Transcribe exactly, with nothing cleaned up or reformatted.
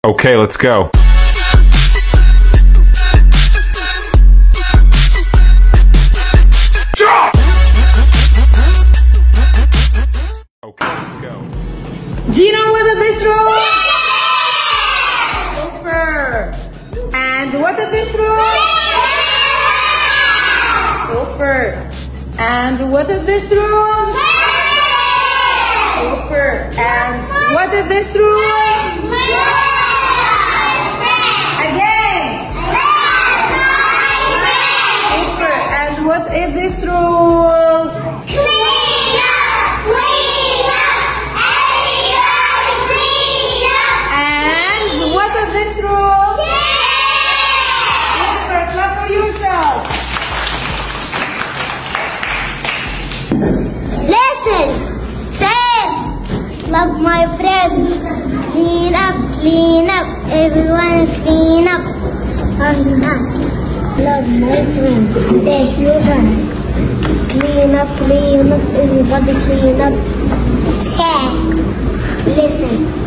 Okay, let's go. Okay, let's go. Do you know what is this room? Super. And what is this room? Super. And what is this room? Super. And what is this room? Again. Super. And what is this room? Clean up, clean up, everybody clean up. And what is this room? Super. Clap for yourself. Listen, say, love my friends. Clean up, clean up, everyone clean up. I'm not. Love my friends. Yes, you can. Clean up, clean up, everybody clean up. Say, listen.